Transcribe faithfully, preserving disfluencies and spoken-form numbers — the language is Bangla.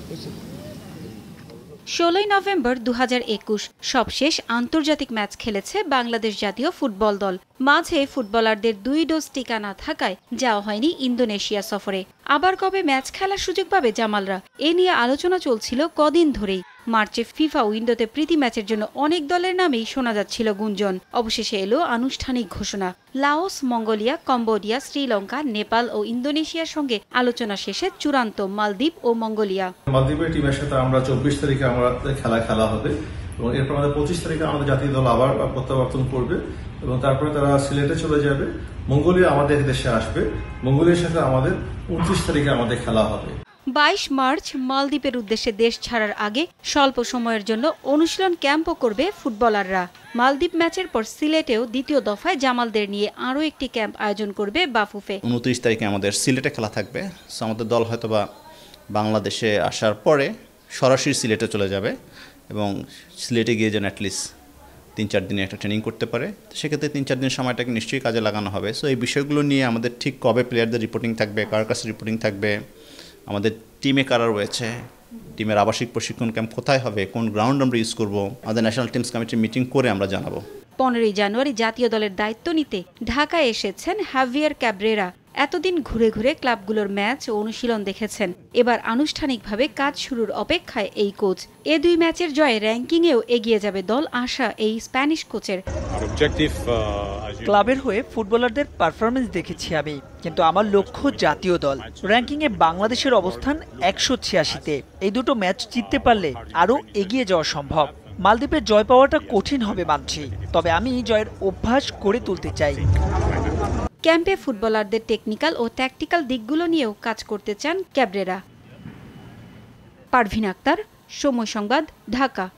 ষোলোই নভেম্বর দু হাজার একুশ সবশেষ আন্তর্জাতিক ম্যাচ খেলেছে বাংলাদেশ জাতীয় ফুটবল দল। মাঝে ফুটবলারদের দুই ডোজ টিকা না থাকায় যাওয়া হয়নি ইন্দোনেশিয়া সফরে। আবার কবে ম্যাচ খেলার সুযোগ পাবে জামালরা, এ নিয়ে আলোচনা চলছিল কদিন ধরেই। মার্চে ফিফা উইন্ডোতে প্রীতি ম্যাচের জন্য অনেক দলের নামেই শোনা যাচ্ছিল গুঞ্জন। অবশেষে এলো আনুষ্ঠানিক ঘোষণা। Laos, Mongolia, Cambodia, Sri Lanka, Nepal ও ইন্দোনেশিয়ার সঙ্গে আলোচনা শেষে চূড়ান্ত মালদ্বীপ ও মঙ্গোলিয়া। মালদ্বীপের টিমের সাথে আমরা চব্বিশ তারিখে আমাদের খেলা খেলা হবে এবং এরপর আমাদের পঁচিশ তারিখে আমাদের জাতীয় দল আবার প্রত্যাবর্তন করবে এবং তারপরে তারা সিলেটে চলে যাবে। মঙ্গোলিয়া আমাদের দেশে আসবে। মঙ্গোলিয়ার সাথে আমাদের উনত্রিশ তারিখে আমাদের খেলা হবে। বাইশ মার্চ মালদ্বীপের উদ্দেশ্যে দেশ ছাড়ার আগে স্বল্প সময়ের জন্য অনুশীলন ক্যাম্পও করবে ফুটবলাররা। মালদ্বীপ ম্যাচের পর সিলেটেও দ্বিতীয় দফায় জামালদের নিয়ে আরও একটি ক্যাম্প আয়োজন করবে বাফুফে। উনত্রিশ তারিখে আমাদের সিলেটে খেলা থাকবে। সো আমাদের দল হয়তোবা বাংলাদেশে আসার পরে সরাসরি সিলেটে চলে যাবে এবং সিলেটে গিয়ে যেন অ্যাটলিস্ট তিন চার দিনে একটা ট্রেনিং করতে পারে। তো সেক্ষেত্রে তিন চার দিন সময়টাকে নিশ্চয়ই কাজে লাগানো হবে। সো এই বিষয়গুলো নিয়ে আমাদের ঠিক কবে প্লেয়ারদের রিপোর্টিং থাকবে, কার কাছে রিপোর্টিং থাকবে, আমাদের টিমে কারা রয়েছে, টিমের আবাসিক প্রশিক্ষণ ক্যাম্প কোথায় হবে, কোন গ্রাউন্ড আমরা ইউজ করবো, আমাদের ন্যাশনাল টিমস কমিটির মিটিং করে আমরা জানাবো। পনেরোই জানুয়ারি জাতীয় দলের দায়িত্ব নিতে ঢাকায় এসেছেন হাভিয়ার ক্যাব্রেরা। এতদিন ঘুরে ঘুরে ক্লাবগুলোর ম্যাচ ও অনুশীলন দেখেছেন। এবার আনুষ্ঠানিকভাবে কাজ শুরুর অপেক্ষায় এই কোচ। এ দুই ম্যাচের জয়ে র্যাঙ্কিংয়েও এগিয়ে যাবে দল, আশা এই স্প্যানিশ কোচের। ক্লাবের হয়ে ফুটবলারদের পারফরমেন্স দেখেছি আমি, কিন্তু আমার লক্ষ্য জাতীয় দল। র্যাঙ্কিংয়ে বাংলাদেশের অবস্থান একশো ছিয়াশিতে। এই দুটো ম্যাচ জিততে পারলে আরও এগিয়ে যাওয়া সম্ভব। মালদ্বীপের জয় পাওয়াটা কঠিন হবে মানছি, তবে আমি জয়ের অভ্যাস করে তুলতে চাই। ক্যাম্পে ফুটবলারদের টেকনিক্যাল ও ট্যাকটিক্যাল দিকগুলো নিয়েও কাজ করতে চান ক্যাব্রেরা। পারভিন আক্তার, সময় সংবাদ, ঢাকা।